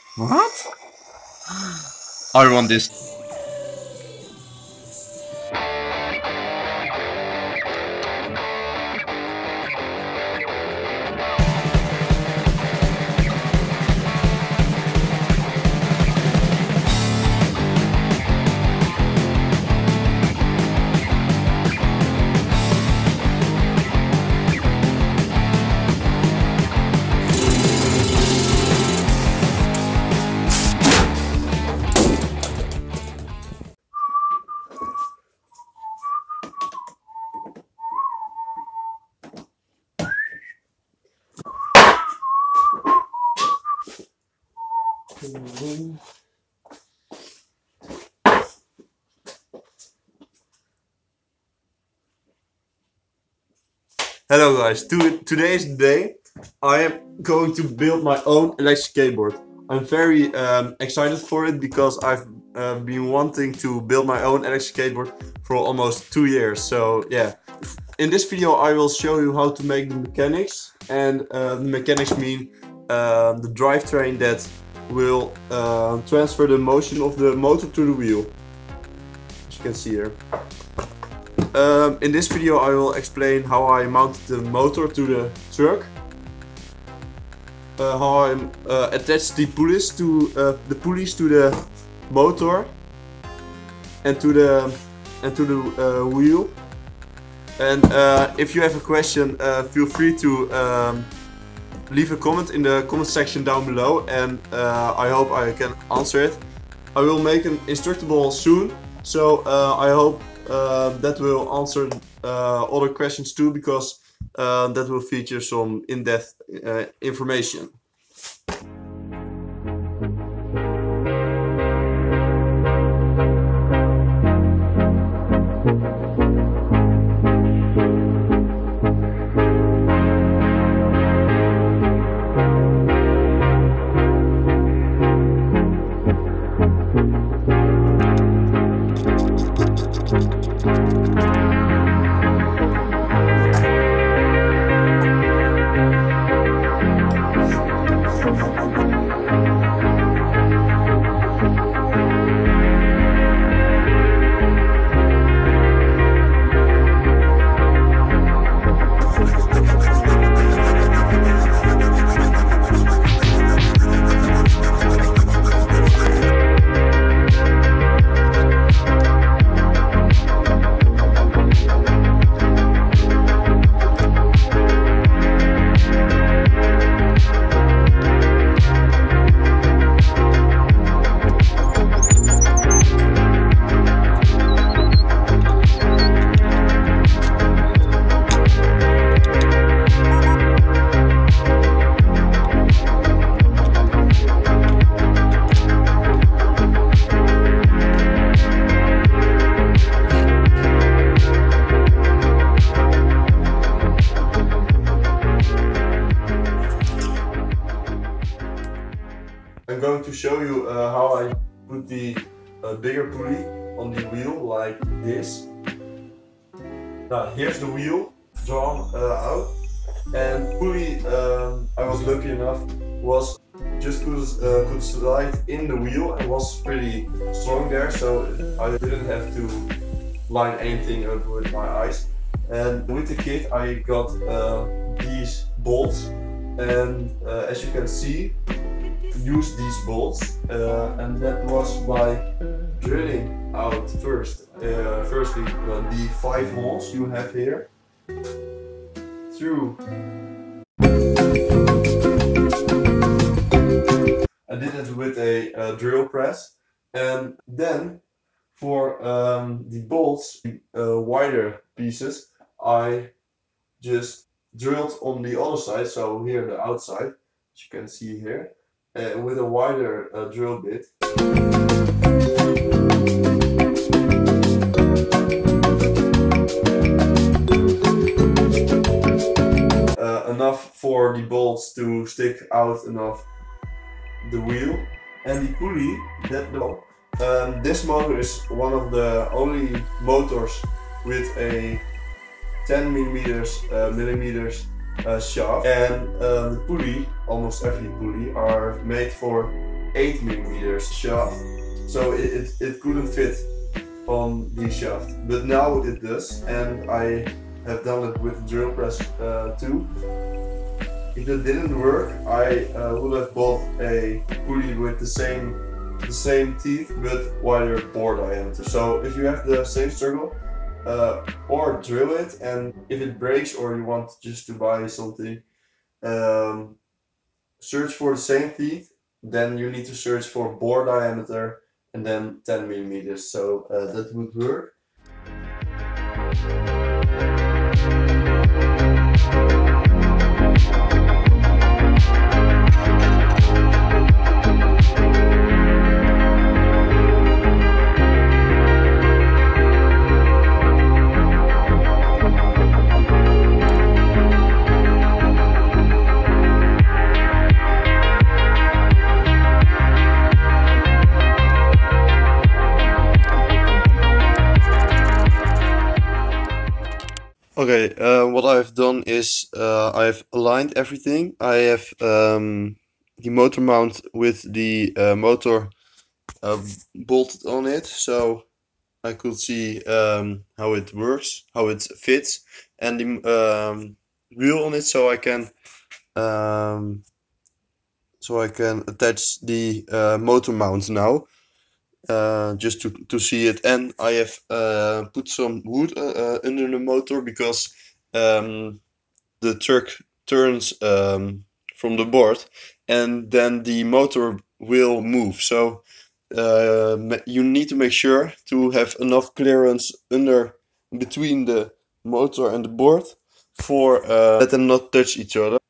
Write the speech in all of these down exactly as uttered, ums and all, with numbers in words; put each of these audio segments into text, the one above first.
What? I want this. Hello guys, to, today is the day I am going to build my own electric skateboard. I'm very um, excited for it because I've uh, been wanting to build my own electric skateboard for almost two years. So yeah, in this video I will show you how to make the mechanics, and uh, the mechanics mean uh, the drivetrain that will uh, transfer the motion of the motor to the wheel, as you can see here. Um, in this video I will explain how I mounted the motor to the truck, uh, how I uh, attached the pulleys to uh, the pulleys to the motor and to the and to the uh, wheel. And uh, if you have a question, uh, feel free to um, leave a comment in the comment section down below, and uh, I hope I can answer it. I will make an instructable soon, so uh, I hope Uh, that will answer uh, other questions too, because uh, that will feature some in-depth uh, information. I'm going to show you uh, how I put the uh, bigger pulley on the wheel like this. Now here's the wheel drawn uh, out, and pulley um, I was lucky enough was just could, uh, could slide in the wheel and was pretty strong there, so I didn't have to line anything up with my eyes. And with the kit I got uh, these bolts, and uh, as you can see, use these bolts, uh, and that was by drilling out first uh, firstly uh, the five holes you have here through. I did it with a uh, drill press, and then for um, the bolts, the uh, wider pieces, I just drilled on the other side, so here the outside, as you can see here, Uh, with a wider uh, drill bit. Uh, enough for the bolts to stick out enough the wheel. And the pulley, that though, um, this motor is one of the only motors with a ten millimeters uh, millimeters uh, shaft, and uh, the pulley, almost every pulley, are made for eight millimeters shaft, so it, it, it couldn't fit on the shaft, but now it does, and I have done it with the drill press uh, too. If that didn't work, I uh, would have bought a pulley with the same the same teeth but wider bore diameter. So if you have the same struggle, uh, or drill it, and if it breaks or you want just to buy something, um, search for the same teeth. Then you need to search for bore diameter and then ten millimeters. So uh, that would work. Okay, uh, what I've done is uh, I've aligned everything. I have um, the motor mount with the uh, motor uh, bolted on it, so I could see um, how it works, how it fits, and the um, wheel on it, so I can um, so I can attach the uh, motor mount now. Uh, just to, to see it, and I have uh, put some wood uh, uh, under the motor because um, the truck turns um, from the board and then the motor will move, so uh, you need to make sure to have enough clearance under between the motor and the board for uh, let them not touch each other.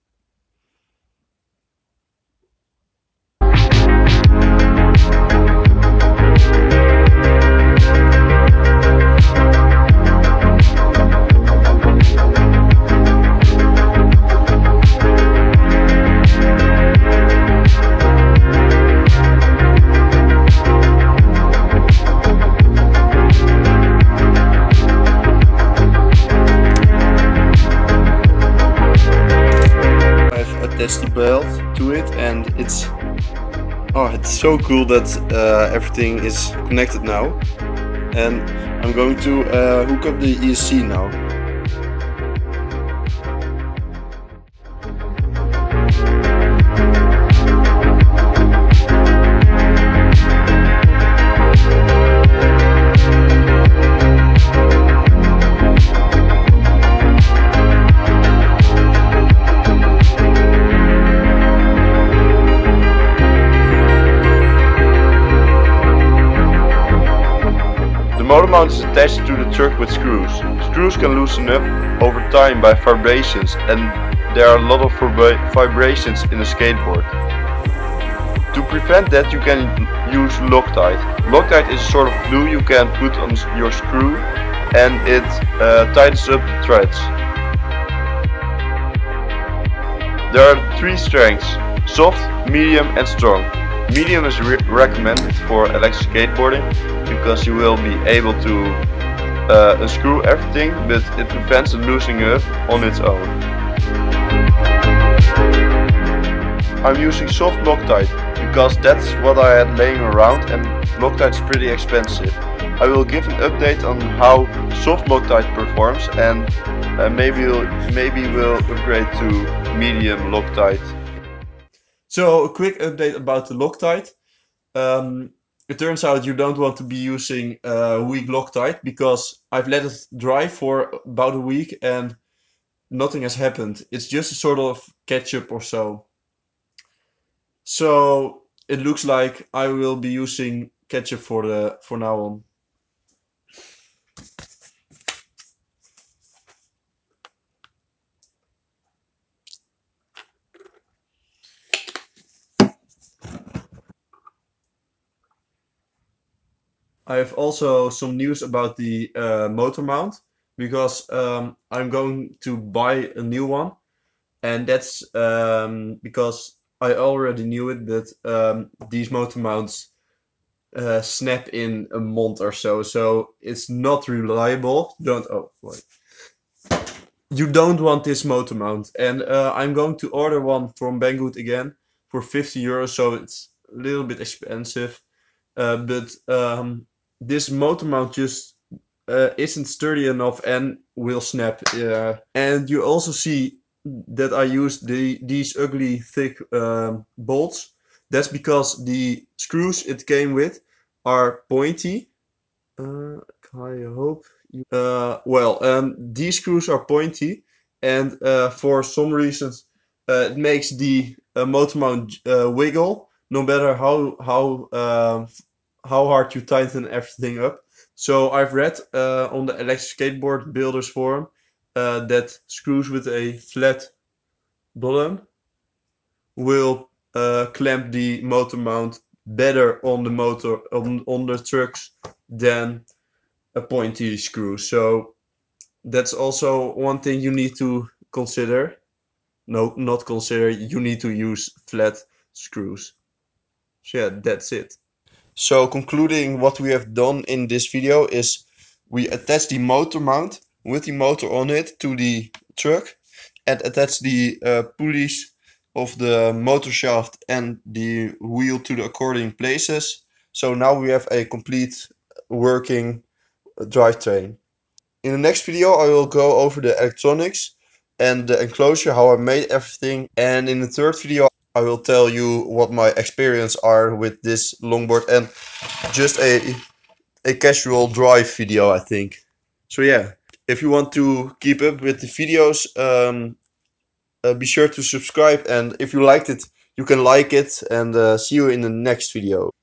Attach the belt to it, and it's oh it's so cool that uh, everything is connected now, and I'm going to uh, hook up the E S C now. The motor mount is attached to the truck with screws. Screws can loosen up over time by vibrations, and there are a lot of vibrations in a skateboard. To prevent that, you can use Loctite. Loctite is a sort of glue you can put on your screw, and it uh, tightens up the threads. There are three strengths: soft, medium and strong. Medium is re recommended for electric skateboarding because you will be able to uh, unscrew everything, but it prevents it loosening up on its own. I'm using soft Loctite because that's what I had laying around, and Loctite is pretty expensive. I will give an update on how soft Loctite performs, and uh, maybe we'll, maybe we'll upgrade to medium Loctite. So a quick update about the Loctite. Um, it turns out you don't want to be using uh, weak Loctite because I've let it dry for about a week and nothing has happened. It's just a sort of ketchup or so. So it looks like I will be using ketchup for the for now on. I have also some news about the uh, motor mount, because um, I'm going to buy a new one, and that's um, because I already knew it, but um, these motor mounts uh, snap in a month or so, so it's not reliable. Don't oh wait. You don't want this motor mount, and uh, I'm going to order one from Banggood again for fifty euros, so it's little bit expensive, uh, but um, this motor mount just uh, isn't sturdy enough and will snap. Uh, and you also see that I used the these ugly thick um, bolts. That's because the screws it came with are pointy. Uh, I hope you. Uh, well, um, these screws are pointy, and uh, for some reasons, uh, it makes the uh, motor mount uh, wiggle, no matter how how um, how hard you tighten everything up. So I've read uh, on the electric skateboard builders forum uh, that screws with a flat bottom will uh, clamp the motor mount better on the motor on, on the trucks than a pointy screw. So that's also one thing you need to consider. No, not consider. You need to use flat screws. So yeah, that's it. So concluding what we have done in this video is we attach the motor mount with the motor on it to the truck and attach the uh, pulleys of the motor shaft and the wheel to the according places. So now we have a complete working drivetrain. In the next video I will go over the electronics and the enclosure, how I made everything, and in the third video I will tell you what my experience are with this longboard and just a a casual drive video, I think. So yeah, if you want to keep up with the videos, um, uh, be sure to subscribe, and if you liked it, you can like it, and uh, see you in the next video.